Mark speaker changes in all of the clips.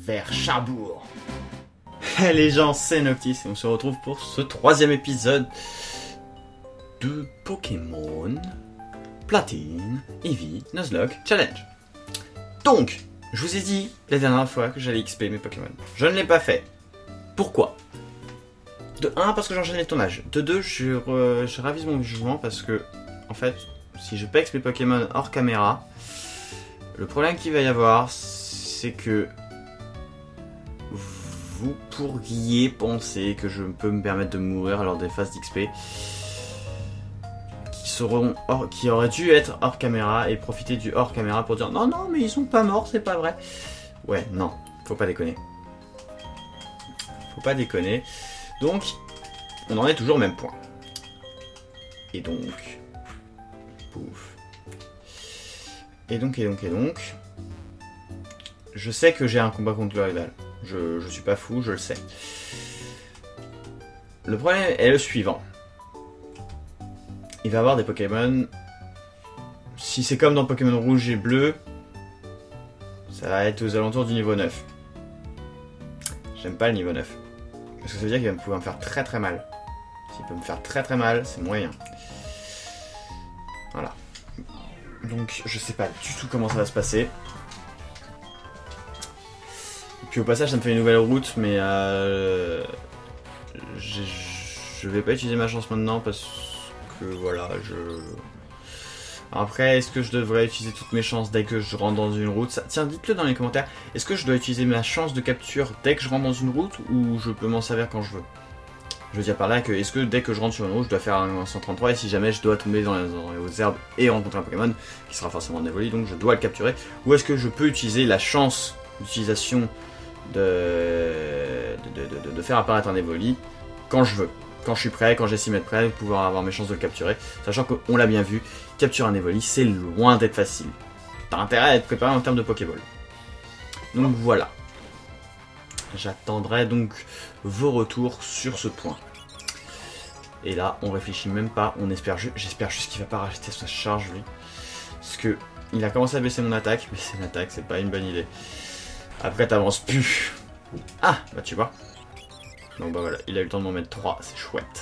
Speaker 1: vers Charbourg. Hey les gens, c'est Noctis et on se retrouve pour ce 3e épisode de Pokémon Platine Eevee Nuzlocke Challenge. Donc, je vous ai dit la dernière fois que j'allais XP mes Pokémon. Je ne l'ai pas fait. Pourquoi ? De 1, parce que j'enchaîne les tournages. De 2, je ravise mon jugement parce que, en fait, si je PEX mes Pokémon hors caméra, le problème qu'il va y avoir, c'est que vous pourriez penser que je peux me permettre de mourir lors des phases d'XP qui auraient dû être hors caméra et profiter du hors caméra pour dire non, mais ils sont pas morts, c'est pas vrai. Ouais, non, faut pas déconner. Faut pas déconner. Donc, on en est toujours au même point. Et donc, pouf. Et donc, je sais que j'ai un combat contre le rival. Je suis pas fou, je le sais. Le problème est le suivant. Il va y avoir des Pokémon... Si c'est comme dans Pokémon Rouge et Bleu, ça va être aux alentours du niveau 9. J'aime pas le niveau 9. Parce que ça veut dire qu'il va pouvoir me faire très très mal. S'il peut me faire très très mal, c'est moyen. Voilà. Donc je sais pas du tout comment ça va se passer. Et puis au passage ça me fait une nouvelle route, mais je vais pas utiliser ma chance maintenant parce que voilà, Après, est-ce que je devrais utiliser toutes mes chances dès que je rentre dans une route ? Tiens, dites-le dans les commentaires. Est-ce que je dois utiliser ma chance de capture dès que je rentre dans une route ou je peux m'en servir quand je veux ? Je veux dire par là que est-ce que dès que je rentre sur une route, je dois faire un 133 et si jamais je dois tomber dans les hautes herbes et rencontrer un Pokémon qui sera forcément un Evoli, donc je dois le capturer, ou est-ce que je peux utiliser la chance d'utilisation de faire apparaître un Evoli quand je veux ? Quand je suis prêt, quand j'estime être prêt, pouvoir avoir mes chances de le capturer. Sachant qu'on l'a bien vu, capturer un Evoli, c'est loin d'être facile. T'as intérêt à être préparé en termes de Pokéball. Donc voilà. J'attendrai donc vos retours sur ce point. Et là, on réfléchit même pas, j'espère juste qu'il va pas racheter sa charge, lui. Parce que il a commencé à baisser mon attaque, mais c'est une attaque, c'est pas une bonne idée. Après, t'avances plus. Ah, bah tu vois. Donc bah voilà, il a eu le temps de m'en mettre 3, c'est chouette.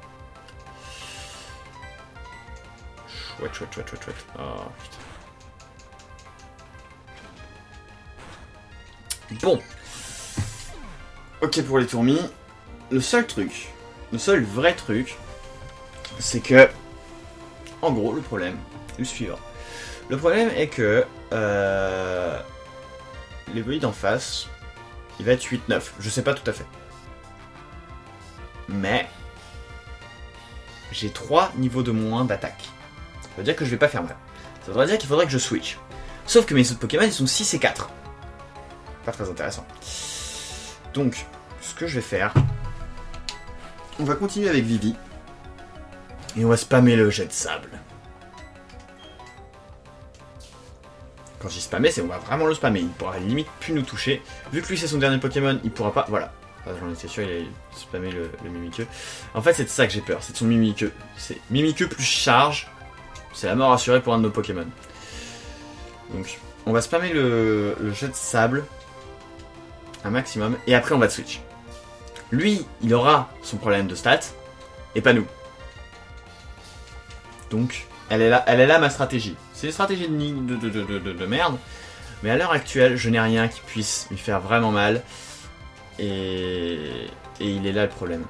Speaker 1: Chouette. Oh putain. Bon. Ok pour les tourmis. Le seul vrai truc, c'est que, en gros, le problème est le suivant. Le problème est que l'Evoli d'en face, il va être 8-9. Je sais pas tout à fait. Mais j'ai 3 niveaux de moins d'attaque. Ça veut dire que je vais pas faire mal. Ça voudrait dire qu'il faudrait que je switch. Sauf que mes autres Pokémon, ils sont 6 et 4. Pas très intéressant. Donc, ce que je vais faire, on va continuer avec Vivi. Et on va spammer le jet de sable. Quand j'y spammer, c'est on va vraiment le spammer. Il pourra limite plus nous toucher. Vu que lui c'est son dernier Pokémon, il pourra pas... Voilà. J'en étais sûr, il a spammé le Mimiqueux. En fait, c'est de ça que j'ai peur, c'est de son Mimiqueux. C'est Mimiqueux plus charge, c'est la mort assurée pour un de nos Pokémon. Donc, on va spammer le jet de sable un maximum, et après on va switch. Lui, il aura son problème de stats, et pas nous. Donc, elle est là ma stratégie. C'est une stratégie de merde, mais à l'heure actuelle, je n'ai rien qui puisse lui faire vraiment mal. Et il est là le problème.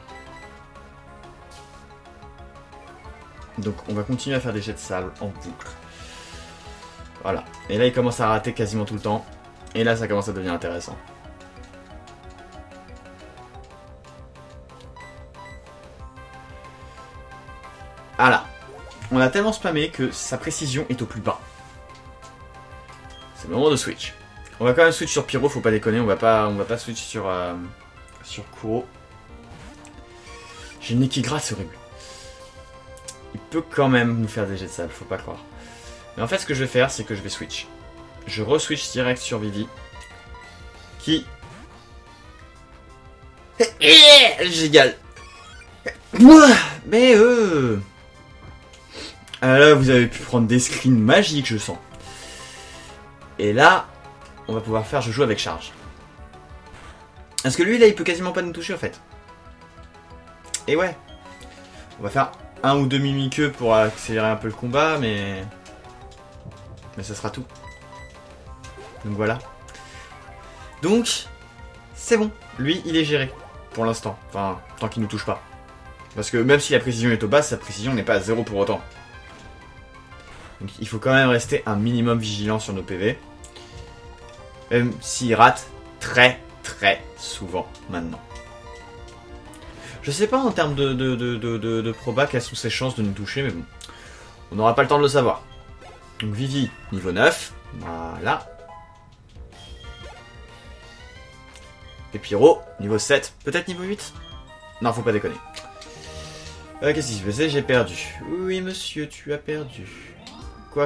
Speaker 1: Donc on va continuer à faire des jets de sable en boucle. Voilà. Et là il commence à rater quasiment tout le temps. Et là ça commence à devenir intéressant. Voilà. On a tellement spammé que sa précision est au plus bas. C'est le moment de switch. On va quand même switch sur Pyro, faut pas déconner, on va pas switch sur Kuro. J'ai le nez qui gratte, c'est horrible. Il peut quand même nous faire des jets de sable, faut pas croire. Mais en fait, ce que je vais faire, c'est que je vais switch. Je re-switch direct sur Vivi. Qui... Gégale. Mais là, vous avez pu prendre des screens magiques, je sens. Et là... on va pouvoir faire je joue avec charge. Parce que lui, là, il peut quasiment pas nous toucher, en fait. Et ouais. On va faire un ou deux mimiqueux pour accélérer un peu le combat, mais ça sera tout. Donc voilà. Donc, c'est bon. Lui, il est géré. Pour l'instant. Enfin, tant qu'il nous touche pas. Parce que même si la précision est au bas, sa précision n'est pas à 0 pour autant. Donc il faut quand même rester un minimum vigilant sur nos PV. Même s'il rate très souvent maintenant. Je sais pas en termes de proba quelles sont ses chances de nous toucher, mais bon. On n'aura pas le temps de le savoir. Donc Vivi, niveau 9. Voilà. Et Pyro, niveau 7. Peut-être niveau 8 ? Non, faut pas déconner. Qu'est-ce qui se passait ? J'ai perdu. Oui, monsieur, tu as perdu. Quoi ?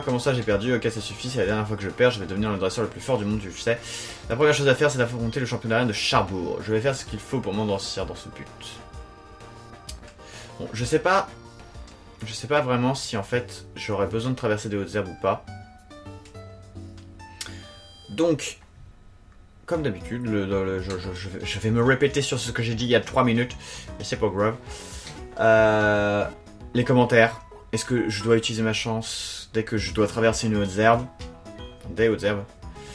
Speaker 1: Comment ça, j'ai perdu ? Ok, ça suffit, c'est la dernière fois que je perds, je vais devenir le dresseur le plus fort du monde, tu sais. La première chose à faire, c'est d'affronter le champion d'arène de Charbourg. Je vais faire ce qu'il faut pour m'endurcir dans ce but. Bon, je sais pas vraiment si, en fait, j'aurais besoin de traverser des hautes herbes ou pas. Donc, comme d'habitude, je vais me répéter sur ce que j'ai dit il y a 3 minutes, mais c'est pas grave. Les commentaires. Est-ce que je dois utiliser ma chance dès que je dois traverser une haute herbe? Des hautes herbes.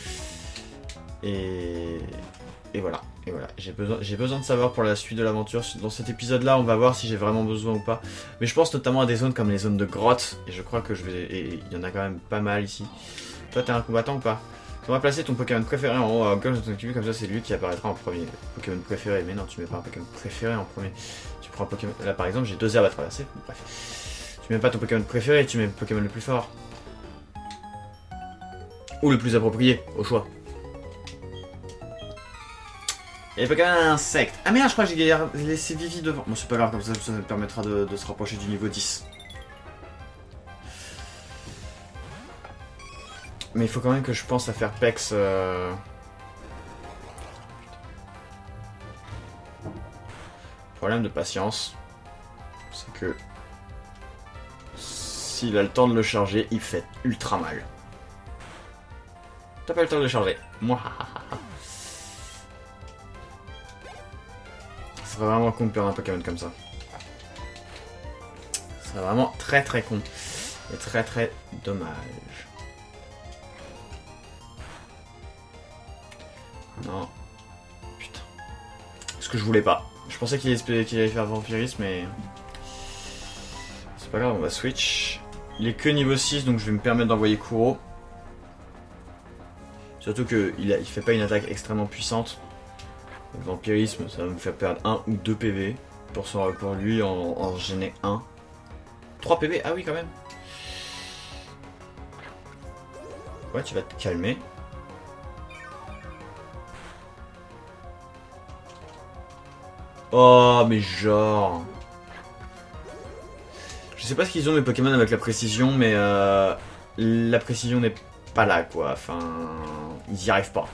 Speaker 1: Et voilà. Et voilà. J'ai besoin de savoir pour la suite de l'aventure. Dans cet épisode-là, on va voir si j'ai vraiment besoin ou pas. Mais je pense notamment à des zones comme les zones de grottes. Et je crois que je vais... Et il y en a quand même pas mal ici. Toi, t'es un combattant ou pas? On va placer ton Pokémon préféré en haut. Comme ça, c'est lui qui apparaîtra en premier. Pokémon préféré. Mais non, tu mets pas un Pokémon préféré en premier. Tu prends un Pokémon... Là, par exemple, j'ai 2 herbes à traverser. Bref. Tu mets pas ton Pokémon préféré, tu mets le Pokémon le plus fort. Ou le plus approprié, au choix. Et Pokémon insecte. Ah merde, je crois que j'ai laissé Vivi devant. Bon, c'est pas grave, comme ça me permettra de se rapprocher du niveau 10. Mais il faut quand même que je pense à faire Pex. Problème de patience. C'est que... S'il a le temps de le charger, il fait ultra mal. T'as pas le temps de le charger. Moi. Ce serait vraiment con de perdre un Pokémon comme ça. Ce serait vraiment très con. Et très dommage. Non. Putain. Ce que je voulais pas. Je pensais qu'il allait faire vampirisme, mais... C'est pas grave, on va switch. Il est que niveau 6, donc je vais me permettre d'envoyer Kuro. Surtout qu'il fait pas une attaque extrêmement puissante. Le vampirisme, ça va me faire perdre 1 ou 2 PV. Pour lui, en gêner 1. 3 PV, ah oui quand même. Ouais, tu vas te calmer. Oh, mais genre... Je sais pas ce qu'ils ont les Pokémon avec la précision, mais la précision n'est pas là, quoi. Enfin, ils y arrivent pas.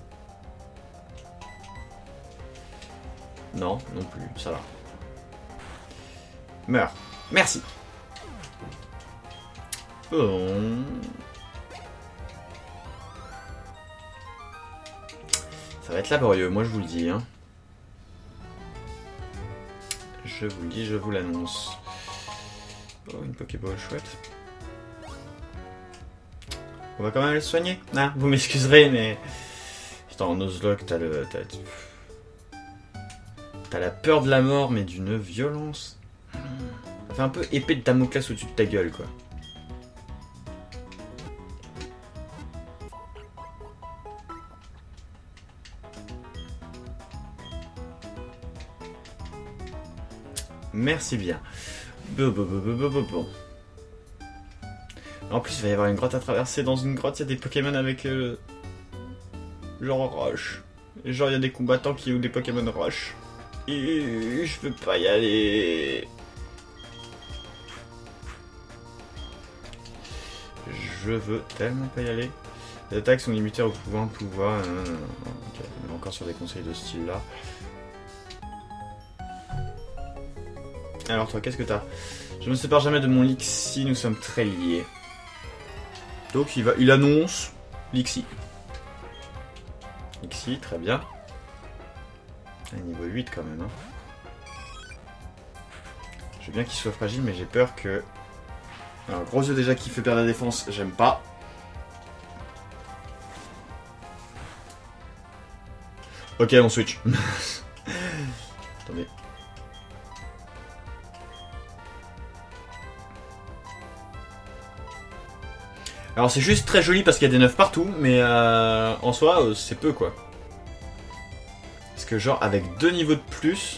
Speaker 1: Non, non plus, ça va. Meurs. Merci. Oh. Ça va être laborieux, moi je vous le dis. Hein. Je vous le dis, je vous l'annonce. Oh, une Pokéball chouette. On va quand même le soigner. Ah, vous m'excuserez, mais... Putain, en Nuzlocke, t'as la peur de la mort, mais d'une violence. Ça fait un peu épée de Damoclès au-dessus de ta gueule, quoi. Merci bien. Bon. En plus, il va y avoir une grotte à traverser. Dans une grotte, il y a des Pokémon avec... genre roche. Et genre, il y a des combattants qui ont des Pokémon roche. Et je veux pas y aller. Je veux tellement pas y aller. Les attaques sont limitées au pouvoir. Ok, on est encore sur des conseils de ce style-là. Alors toi, qu'est-ce que t'as? Je me sépare jamais de mon Lixie, nous sommes très liés. Donc il annonce Lixie. Lixie, très bien. À niveau 8 quand même. Hein. Je veux bien qu'il soit fragile, mais j'ai peur que... Alors, gros yeux déjà qui fait perdre la défense, j'aime pas. Ok, on switch. Attendez. Alors c'est juste très joli parce qu'il y a des 9 partout, mais en soi, c'est peu quoi. Parce que genre, avec 2 niveaux de plus...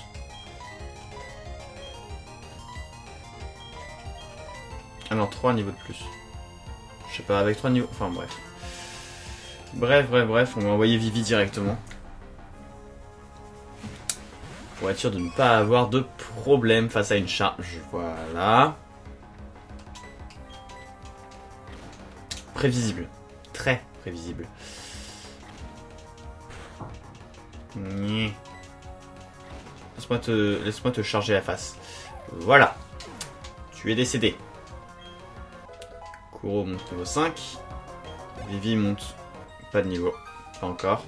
Speaker 1: Ah non, 3 niveaux de plus. Je sais pas, avec 3 niveaux... Enfin bref. Bref, on va envoyer Vivi directement. Pour être sûr de ne pas avoir de problème face à une charge. Voilà. Prévisible. Très prévisible. Laisse-moi te charger la face. Voilà. Tu es décédé. Kuro monte niveau 5. Vivi monte pas de niveau. Pas encore.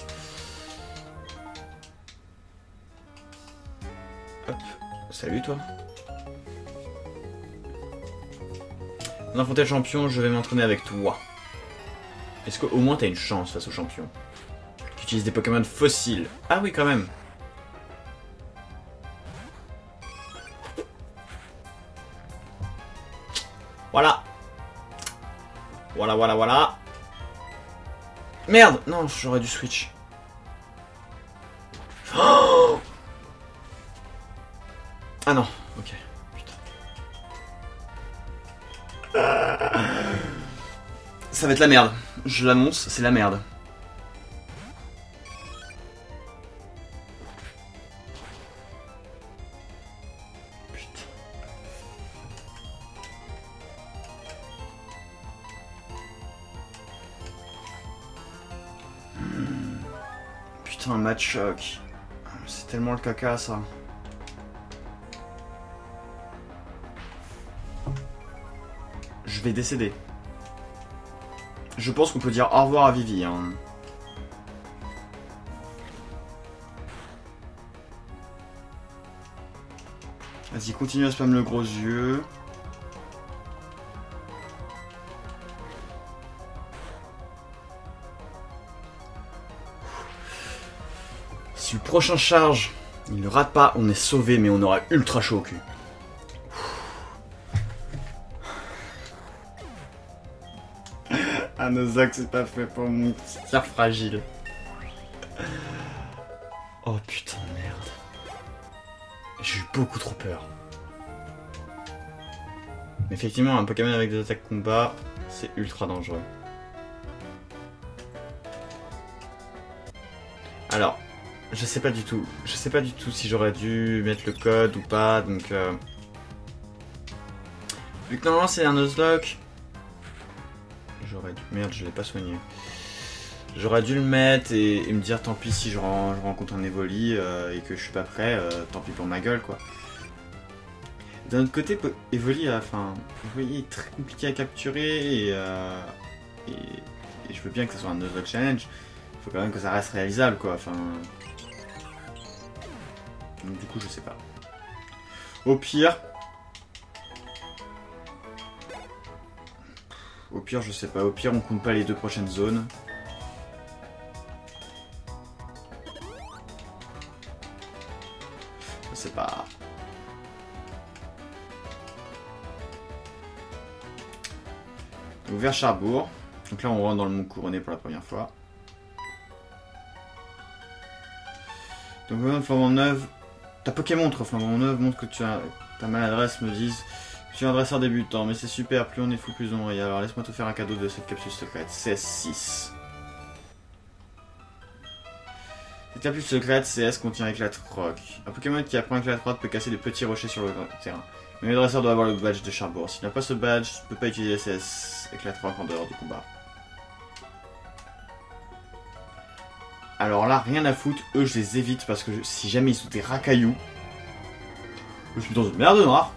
Speaker 1: Hop. Salut toi. On affrontait le champion, je vais m'entraîner avec toi. Est-ce qu'au moins t'as une chance face au champion? Tu utilises des Pokémon fossiles. Ah oui, quand même. Voilà. Voilà. Merde! Non, j'aurais dû switch. Oh, ah non, ok. Putain. Ça va être la merde. Je l'annonce, c'est la merde. Putain, un match choc. C'est tellement le caca ça. Je vais décéder. Je pense qu'on peut dire au revoir à Vivi. Hein. Vas-y, continue à spam le gros yeux. Si le prochain charge, il ne rate pas, on est sauvé, mais on aura ultra chaud au cul. Ah, Nozak, c'est pas fait pour mon petit cœur fragile. Oh putain de merde. J'ai eu beaucoup trop peur. Mais effectivement, un Pokémon avec des attaques combat, c'est ultra dangereux. Alors, je sais pas du tout. Je sais pas du tout si j'aurais dû mettre le code ou pas, donc... Vu que normalement c'est un Nuzlocke... J'aurais dû... Merde, je l'ai pas soigné. J'aurais dû le mettre et me dire tant pis si je rencontre un Evoli et que je suis pas prêt, tant pis pour ma gueule quoi. D'un autre côté, Evoli est très compliqué à capturer et je veux bien que ce soit un Nuzlocke Challenge. Il faut quand même que ça reste réalisable quoi, enfin... Donc du coup je sais pas. Au pire je sais pas, au pire on compte pas les 2 prochaines zones. Je sais pas. Ouvert Charbourg. Donc là on rentre dans le monde couronné pour la première fois. Donc Flambant Neuf. Ta Pokémon Flambant Neuf montre que tu as ta maladresse, me disent. Je suis un dresseur débutant, mais c'est super, plus on est fou, plus on rit. Alors laisse-moi te faire un cadeau de cette capsule secrète. CS6. Cette capsule secrète, CS contient Éclat Rock. Un Pokémon qui apprend Éclat Rock peut casser de petits rochers sur le terrain. Mais le dresseur doit avoir le badge de Charbourg. S'il n'a pas ce badge, il ne peut pas utiliser CS Éclat Rock en dehors du combat. Alors là, rien à foutre, eux je les évite parce que si jamais ils sont des racailloux, je suis dans une merde noire.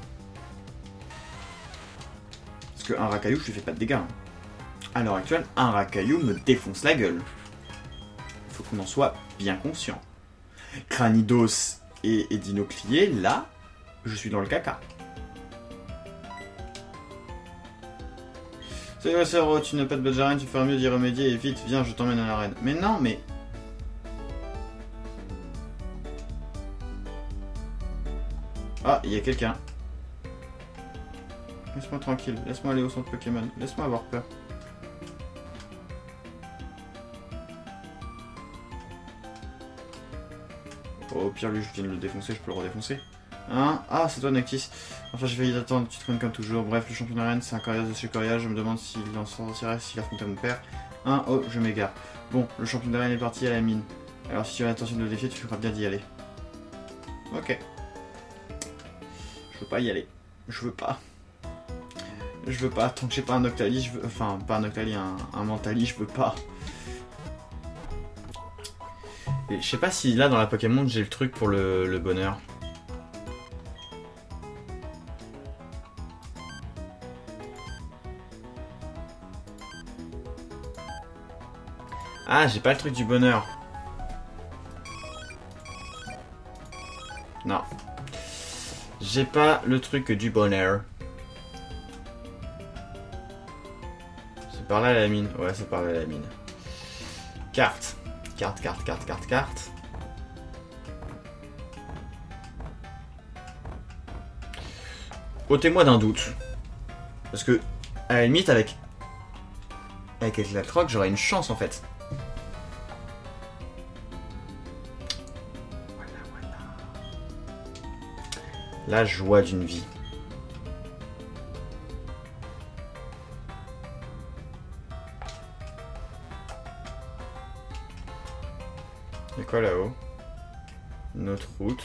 Speaker 1: Parce qu'un racaillou, je lui fais pas de dégâts. À l'heure actuelle, un racaillou me défonce la gueule. Il faut qu'on en soit bien conscient. Cranidos et Dinoclier, là, je suis dans le caca. C'est vrai, Sero, tu n'as pas de badge arène, tu feras mieux d'y remédier et vite, viens, je t'emmène à l'arène. Mais non, mais... Ah, il y a quelqu'un. Laisse-moi tranquille, laisse-moi aller au centre Pokémon, laisse-moi avoir peur. Oh, au pire, lui, je viens de le défoncer, je peux le redéfoncer. Hein? Ah, c'est toi, Noctis. Enfin, j'ai failli t'attendre, tu traînes comme toujours. Bref, le champion d'arène, c'est un coriace de chez Coria. Je me demande s'il en sortirait s'il affrontait mon père. Hein? Oh, je m'égare. Bon, le champion d'arène est parti à la mine. Alors, si tu as l'intention de le défier, tu feras bien d'y aller. Ok. Je veux pas y aller. Je veux pas. Je veux pas. Tant que j'ai pas un Octali, je veux... Enfin, pas un Octali, un Mentali, je veux pas. Et je sais pas si là, dans la Pokémon, j'ai le truc pour le bonheur. Ah, j'ai pas le truc du bonheur. Non. J'ai pas le truc du bonheur. C'est par là la mine. Ouais, c'est par là la mine. Carte. Carte. Ôtez-moi d'un doute. Parce que, à la limite, avec la croque, j'aurais une chance en fait. Voilà. La joie d'une vie. Et quoi là-haut? Notre route.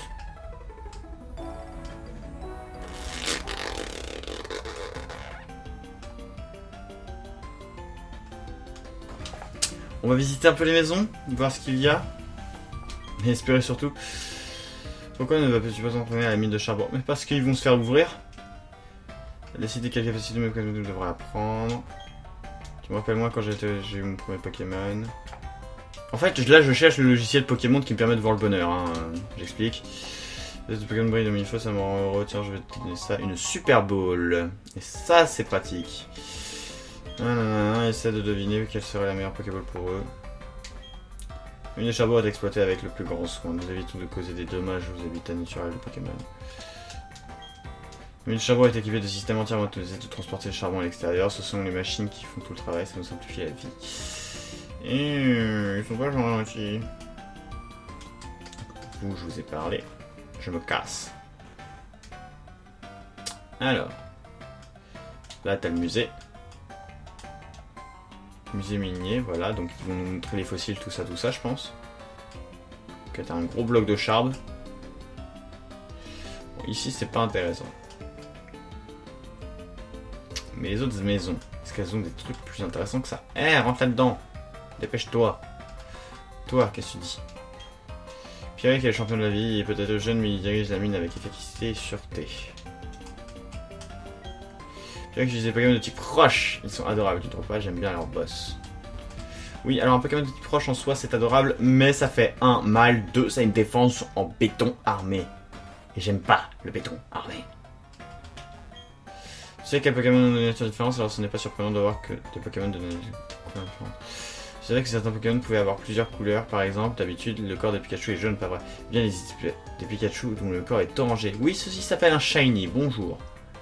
Speaker 1: On va visiter un peu les maisons, voir ce qu'il y a. Et espérer surtout. Pourquoi ne vas-tu pas s'entraîner à la mine de charbon? Mais parce qu'ils vont se faire ouvrir. Décider quelle capacité de Pokémon devrait apprendre. Tu me rappelles moi quand j'ai eu mon premier Pokémon. En fait, là je cherche le logiciel Pokémon qui me permet de voir le bonheur. Hein. J'explique. Le Pokémon brille de mille fois, ça me rend heureux. Tiens, je vais te donner ça. Une Super Ball. Et ça, c'est pratique. Essaie de deviner quelle serait la meilleure Pokéball pour eux. Une des charbons est exploitée avec le plus grand soin. Nous évitons de causer des dommages aux habitats naturels de Pokémon. Une charbon est équipée de systèmes entièrement autorisés de transporter le charbon à l'extérieur. Ce sont les machines qui font tout le travail, ça nous simplifie la vie. Et ils sont pas gentils. Vous, je vous ai parlé. Je me casse. Alors. Là, t'as le musée. Musée minier, voilà. Donc, ils vont nous montrer les fossiles, tout ça, je pense. Ok, t'as un gros bloc de charbon. Bon, ici, c'est pas intéressant. Mais les autres maisons, est-ce qu'elles ont des trucs plus intéressants que ça? Eh, rentre là-dedans! Dépêche-toi! Toi, qu'est-ce que tu dis? Pierrick est le champion de la vie, il est peut-être jeune, mais il dirige la mine avec efficacité et sûreté. Pierrick utilise des Pokémon de type roche, ils sont adorables, tu trouves pas? J'aime bien leur boss. Oui, alors un Pokémon de type roche en soi, c'est adorable, mais ça fait 1 mal, 2, ça a une défense en béton armé. Et j'aime pas le béton armé. Tu sais quel Pokémon de nature différente, alors ce n'est pas surprenant de voir que des Pokémon de nature différente. C'est vrai que certains Pokémon pouvaient avoir plusieurs couleurs, par exemple, d'habitude le corps des Pikachu est jaune, pas vrai. Bien les des Pikachu dont le corps est orangé. Oui, ceci s'appelle un Shiny, bonjour.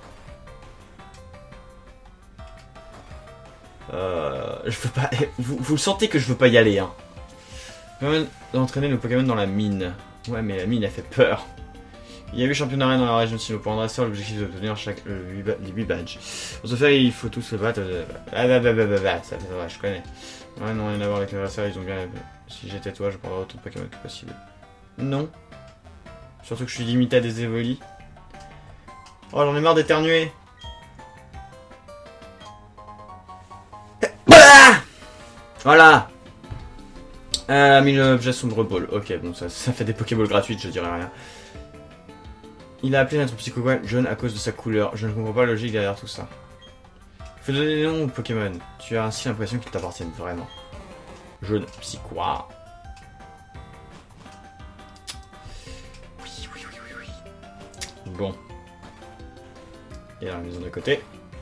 Speaker 1: Je veux pas... Vous le sentez que je veux pas y aller, hein. D'entraîner le Pokémon dans la mine. Ouais, mais la mine, elle fait peur. Il y a 8 champions d'arène dans la région de Sino. Pour Andrasseur, l'objectif est d'obtenir les 8 badges. Pour ce faire, il faut tous se battre. Ça, je connais. Ouais, non, rien à voir avec les adversaires, ils ont bien... Si j'étais toi, je prendrais autant de Pokémon que possible. Non. Surtout que je suis limité à des évolis. Oh, j'en ai marre d'éternuer. Voilà. Mis l'objet sombre ball. Ok, bon, ça fait des Pokéballs gratuites, je dirais rien. Il a appelé notre Psycho jaune à cause de sa couleur. Je ne comprends pas la logique derrière tout ça. Faut donner des noms aux Pokémon. Tu as ainsi l'impression qu'ils t'appartiennent vraiment. Jaune, Psycho. Bon. Et la maison d'à côté.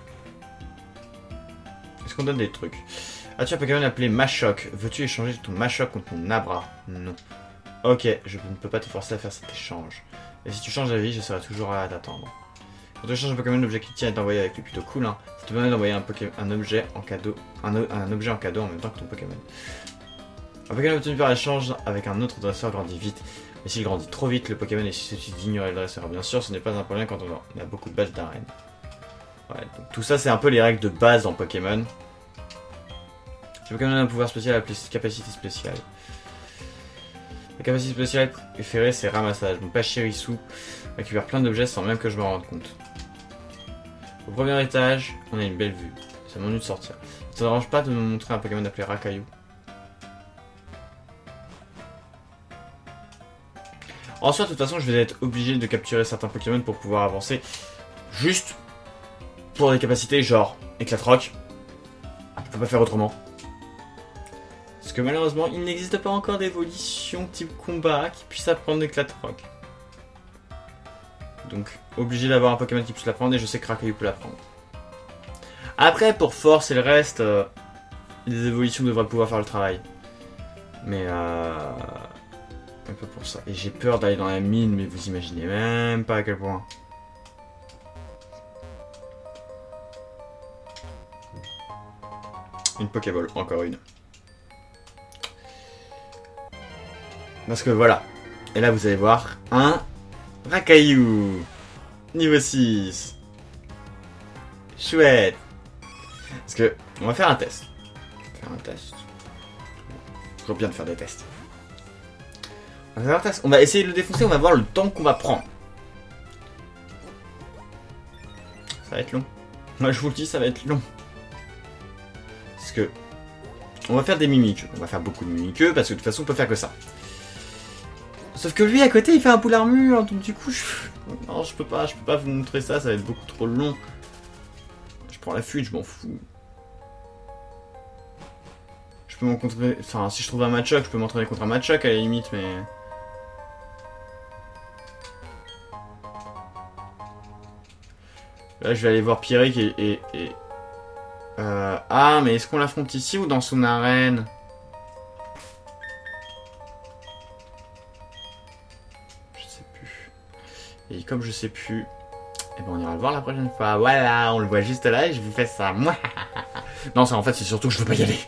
Speaker 1: Est-ce qu'on donne des trucs? As-tu un Pokémon appelé Machoc? Veux-tu échanger ton Machoc contre mon Abra? Non. Ok, je ne peux pas te forcer à faire cet échange. Et si tu changes d'avis, je serai toujours à t'attendre. Quand tu échanges un Pokémon, l'objet qui tient est envoyé avec lui, plutôt cool, hein. Ça te permet d'envoyer un objet en cadeau, un objet en cadeau en même temps que ton Pokémon. Un Pokémon obtenu par échange avec un autre dresseur grandit vite. Mais s'il grandit trop vite, le Pokémon est susceptible d'ignorer le dresseur. Bien sûr, ce n'est pas un problème quand on a beaucoup de bases d'arène. Ouais, donc tout ça, c'est un peu les règles de base dans Pokémon. Le Pokémon a un pouvoir spécial appelé capacité spéciale. La capacité spéciale préférée, c'est ramassage. Mon Pachirisu récupère plein d'objets sans même que je me rende compte. Au premier étage, on a une belle vue. Ça m'ennuie de sortir. Ça ne dérange pas de me montrer un Pokémon appelé Rakayu? En soi, de toute façon, je vais être obligé de capturer certains Pokémon pour pouvoir avancer. Juste pour des capacités genre Éclatroc. Je peux pas faire autrement. Parce que malheureusement, il n'existe pas encore d'évolution type combat qui puisse apprendre Éclatroc. Donc, obligé d'avoir un Pokémon qui puisse l'apprendre et je sais que Rakayu peut l'apprendre. Après, pour force et le reste, les évolutions devraient pouvoir faire le travail. Mais un peu pour ça. Et j'ai peur d'aller dans la mine, mais vous imaginez même pas à quel point. Une Pokéball, encore une. Parce que voilà. Et là, vous allez voir un Rakayu. Niveau 6. Chouette. Parce que, on va faire un test. Toujours bien de faire des tests. On va essayer de le défoncer, on va voir le temps qu'on va prendre. Ça va être long. Moi je vous le dis, ça va être long. Parce que on va faire des mimiques. On va faire beaucoup de mimiques parce que de toute façon on peut faire que ça. Sauf que lui à côté il fait un boule armure, donc du coup non, je peux pas vous montrer ça, ça va être beaucoup trop long. Je prends la fuite, je m'en fous. Je peux m'encontrer. Enfin, si je trouve un Machoc, je peux m'entraîner contre un Machoc à la limite, mais. Là, je vais aller voir Pierrick et... Ah, mais est-ce qu'on l'affronte ici ou dans son arène? Je sais plus. Et comme je sais plus... Eh ben, on ira le voir la prochaine fois. Voilà, on le voit juste là et je vous fais ça. Non, ça en fait, c'est surtout que je veux pas y aller.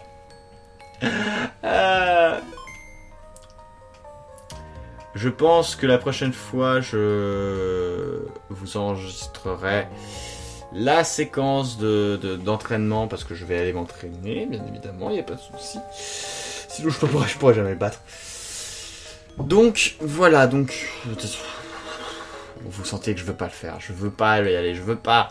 Speaker 1: Je pense que la prochaine fois, je vous enregistrerai la séquence d'entraînement parce que je vais aller m'entraîner, bien évidemment, il n'y a pas de souci. Sinon, je pourrais jamais le battre. Donc, voilà, donc... Vous sentez que je veux pas le faire, je veux pas y aller, je veux pas.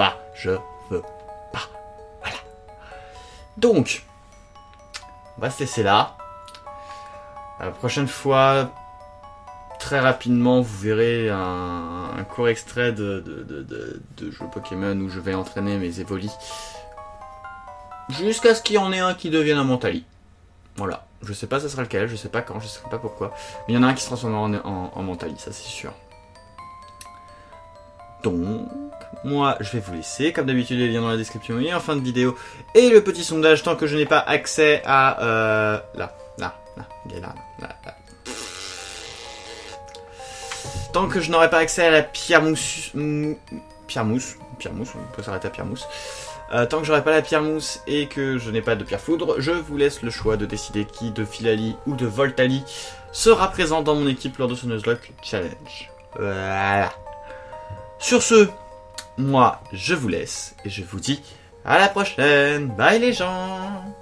Speaker 1: Voilà. Donc, on va se laisser là. La prochaine fois... Très rapidement, vous verrez un court extrait de jeu Pokémon où je vais entraîner mes Evoli. Jusqu'à ce qu'il y en ait un qui devienne un Mentali. Voilà. Je sais pas ça sera lequel, je sais pas quand, je sais pas pourquoi. Mais il y en a un qui se transformera en Mentali, ça c'est sûr. Donc, moi je vais vous laisser. Comme d'habitude, les liens dans la description et en fin de vidéo. Et le petit sondage tant que je n'ai pas accès à... il est là. Tant que je n'aurai pas accès à la pierre-mousse, on peut s'arrêter à pierre-mousse. Tant que j'aurai pas la pierre-mousse et que je n'ai pas de pierre-foudre, je vous laisse le choix de décider qui de Philali ou de Voltali sera présent dans mon équipe lors de ce Nuzlocke Challenge. Voilà. Sur ce, moi je vous laisse et je vous dis à la prochaine. Bye les gens.